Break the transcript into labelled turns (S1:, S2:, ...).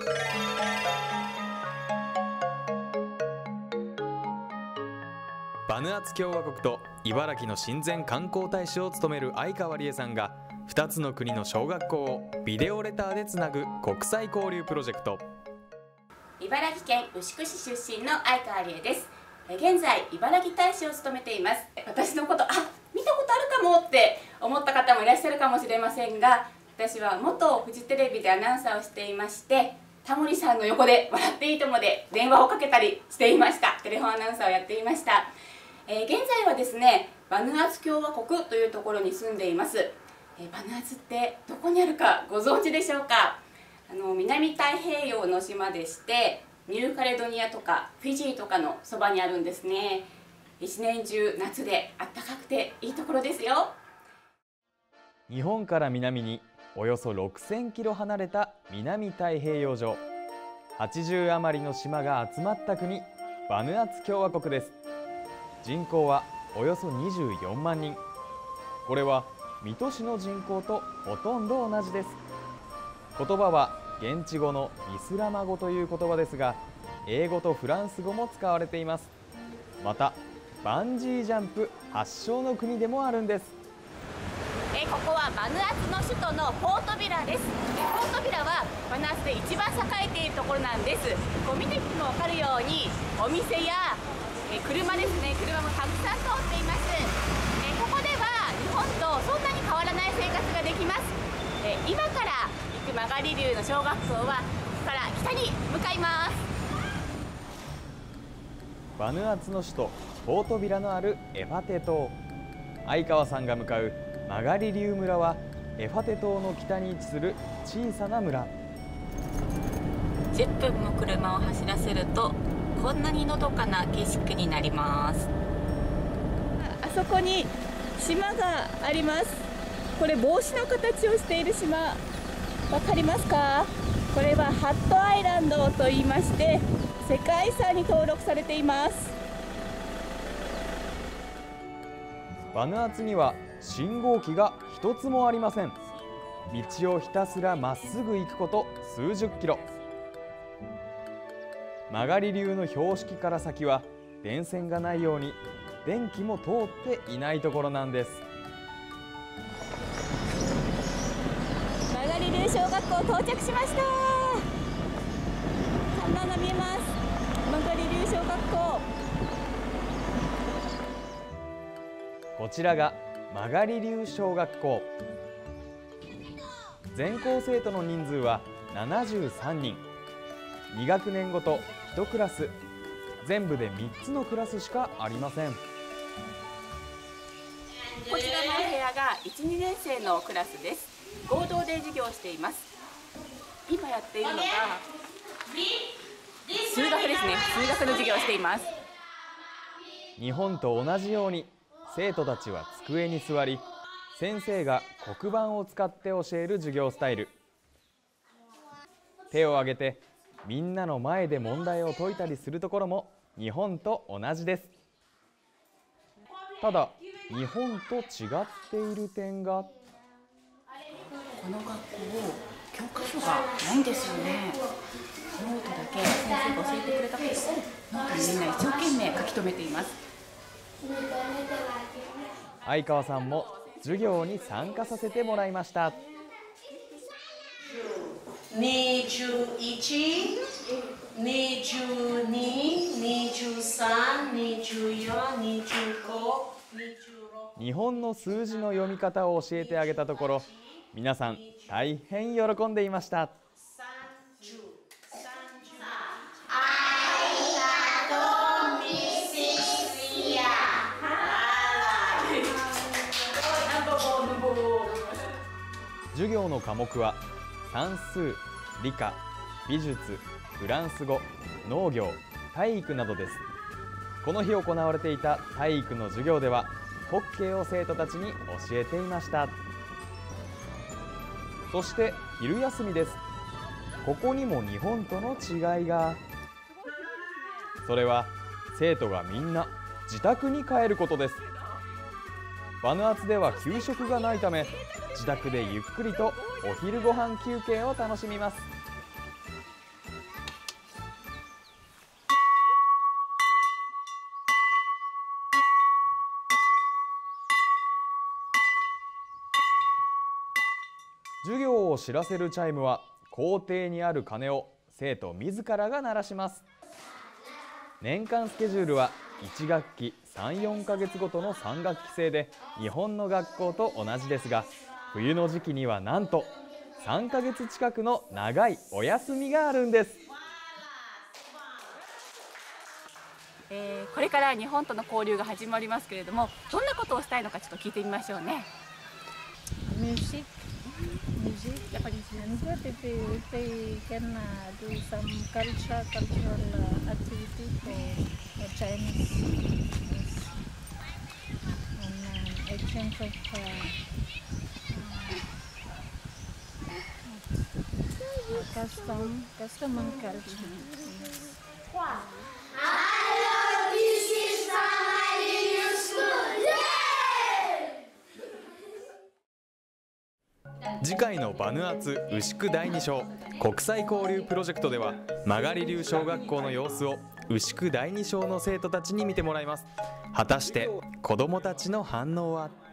S1: バヌアツ共和国と茨城の親善観光大使を務める相川理恵さんが2つの国の小学校をビデオレターでつなぐ国際交流プロジェクト。
S2: 茨城県牛久市出身の相川理恵です。現在茨城大使を務めています。私のこと見たことあるかもって思った方もいらっしゃるかもしれませんが、私は元フジテレビでアナウンサーをしていまして、タモリさんの横で笑っていいともで電話をかけたりしていました。テレフォンアナウンサーをやっていました。現在はですね、バヌアツ共和国というところに住んでいます。バヌアツってどこにあるかご存知でしょうか。南太平洋の島でして、ニューカレドニアとかフィジーとかのそばにあるんですね。一年中夏であったかくていいところですよ。
S1: 日本から南におよそ6000キロ離れた南太平洋上、80余りの島が集まった国、バヌアツ共和国です。人口はおよそ24万人。これは水戸市の人口とほとんど同じです。言葉は現地語のイスラマ語という言葉ですが、英語とフランス語も使われています。またバンジージャンプ発祥の国でもあるんです。
S2: ここはバヌアツの首都のポートビラです。ポートビラはバヌアツで一番栄えているところなんです。見てみても分かるようにお店や車ですね、車もたくさん通っています。ここでは日本とそんなに変わらない生活ができます。今から行く曲がり流の小学校はここから北に向かいます。
S1: バヌアツの首都ポートビラのあるエファテ島。相川さんが向かうマガリリュー村はエファテ島の北に位置する小さな村。
S2: 10分も車を走らせるとこんなにのどかな景色になります。あそこに島があります。これ帽子の形をしている島、わかりますか？これはハットアイランドと言いまして、世界遺産に登録されています。
S1: バヌアツには信号機が一つもありません。道をひたすらまっすぐ行くこと数十キロ。曲がり流の標識から先は電線がないように電気も通っていないところなんです。
S2: 曲がり流小学校到着しました。看板が見えます。曲がり流小学校。
S1: こちらが曲がり流小学校。全校生徒の人数は73人。2学年ごと1クラス、全部で3つのクラスしかありません。こちらのお部屋が1、2年生のクラスです。合同で授業をしています。今やっているのが数学ですね。数学の授業をしています。日本と同じように生徒たちは机に座り、先生が黒板を使って教える授業スタイル。手を挙げてみんなの前で問題を解いたりするところも日本と同じです。ただ日本と違っている点が、
S2: この学校教科書がないんですよね。ノートだけ先生が教えてくれたことをノートにみんな一生懸命書き留めています。
S1: 相川さんも授業に参加させてもらいました。
S3: 21、22、23、24、25、
S1: 日本の数字の読み方を教えてあげたところ、皆さん大変喜んでいました。授業の科目は算数、理科、美術、フランス語、農業、体育などです。この日行われていた体育の授業ではホッケーを生徒たちに教えていました。そして昼休みです。ここにも日本との違いが。それは生徒がみんな自宅に帰ることです。バヌアツでは給食がないため、自宅でゆっくりとお昼ご飯休憩を楽しみます。 を知らせるチャイムは校庭にある鐘を生徒自らが鳴らします。年間スケジュールは1学期3、4ヶ月ごとの3学期制で日本の学校と同じですが、冬の時期にはなんと3ヶ月近くの長いお休みがあるんです。
S2: これから日本との交流が始まりますけれども、どんなことをしたいのかちょっと聞いてみましょうね。
S4: Music, Japanese music. If they can do some cultural activity for Chinese and exchange of custom and culture.
S1: 次回のバヌアツ牛久第二小国際交流プロジェクトでは、曲がり流小学校の様子を牛久第二小の生徒たちに見てもらいます。果たして子どもたちの反応は？